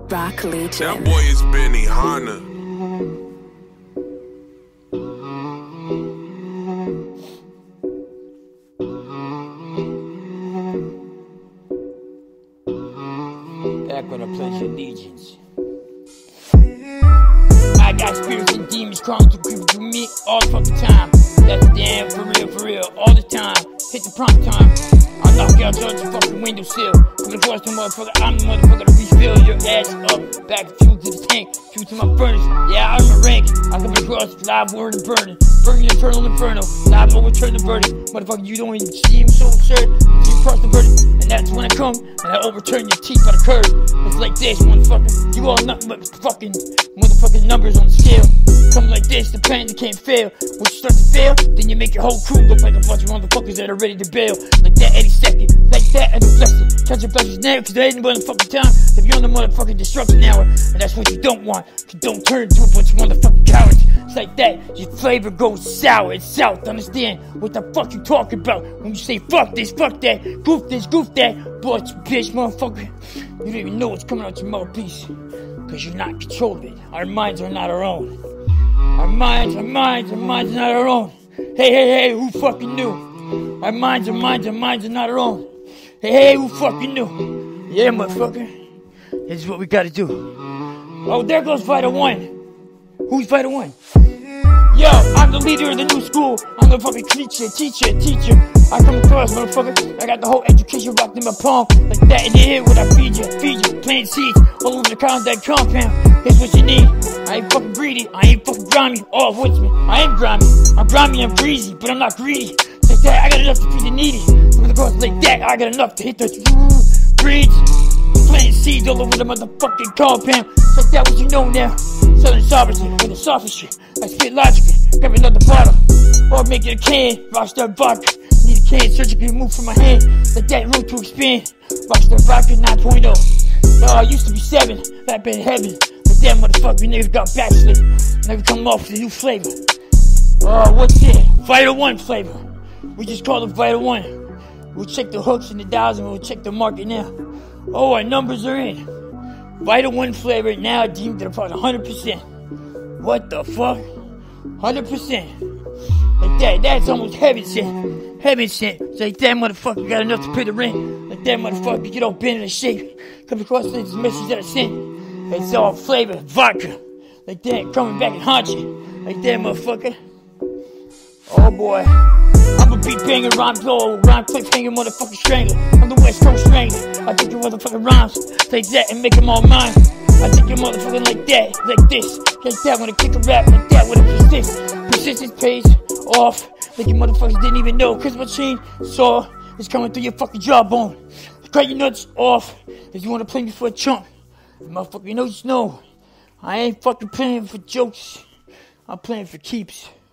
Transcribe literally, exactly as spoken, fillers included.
Rock Legion. That boy is Benny Hanna. Back when I pledged allegiance. I got spirits and demons crawling through creeping through me all the fucking time. That's damn for real, for real, all the time. Hit the prompt time. I knock out your fucking windowsill. Coming across the motherfucker, I'm the motherfucker to refill your ass up. Back fuel to the tank, fuel to my furnace. Yeah, I'm a rank. I come across live word and burning. Burning eternal inferno. Live overturn the verdict. Motherfucker, you don't even see him so absurd. You cross the verdict. And that's when I come and I overturn your teeth by the curve. It's like this, motherfucker. You all nothing but fucking motherfucking numbers on the scale. Come like this, the plans you can't fail. When you start to fail, then you make your whole crew look like a bunch of motherfuckers that are ready to bail. Like that any second, like that at a blessing. Catch your blessings now, cause there ain't motherfucking time. If you're on the motherfucking destruction hour, and that's what you don't want. You don't turn into a bunch of motherfucking cowards. It's like that, your flavor goes sour and south. Understand what the fuck you talking about when you say fuck this, fuck that, goof this, goof that. But you bitch, motherfucker, you don't even know what's coming out your mouthpiece. Cause you're not in control of it. Our minds are not our own. Our minds, our minds, our minds are not our own. Hey, hey, hey, who fucking knew? Our minds, our minds, our minds are not our own. Hey, hey, who fucking knew? Yeah, motherfucker. This is what we gotta do. Oh, there goes Vital One. Who's Vital One? Yo, I'm the leader of the new school. I'm the fucking teacher, teacher, teacher. I come across, motherfucker. I got the whole education rocked in my palm. Like that in the head, what I feed you, feed you. Plant seeds all over the that compound. Here's what you need. I ain't fucking greedy. I ain't fucking grimy. All of what's me. I am grimy. I'm grimy, I'm greasy, but I'm not greedy. Like that, I got enough to feed the needy. Coming across like that, I got enough to hit the breeds. Planting seeds all over the motherfucking compound. Like that, what you know now. Southern sovereignty with the sophistry. I spit logically. Grab another bottle. Or make it a can. Rockstar vodka. Need a can surgically removed from my hand. Let that room to expand. Rockstar vodka nine point oh. No, I used to be seven. That been heaven. But that motherfucker niggas got backslid. Never come off with a new flavor. Oh, what's it? Vital One flavor. We just call it Vital One. We'll check the hooks and the dials and we'll check the market now. Oh, our numbers are in. Vital One flavor now deemed at about one hundred percent. What the fuck? one hundred percent. Like that, that's almost heaven sent. Heaven sent. It's like that motherfucker got enough to pay the rent. Like that motherfucker get all bent in shape. Come across this message that I sent. It's all flavor, vodka. Like that, coming back and haunt you. Like that motherfucker. Oh boy. I'm a beat banger, rhyme blow, rhyme cliffhanger, motherfucking strangler. I'm the West Coast strangler. I take your motherfucking rhymes, take that and make them all mine. I take your motherfucking like that, like this, like that when I kick a rap, like that when I persist. Persistence pays off, like you motherfuckers didn't even know. Cause my chain saw is coming through your fucking jawbone. Crack your nuts off if you wanna play me for a chump. Motherfucker, you know, just know I ain't fucking playing for jokes. I'm playing for keeps.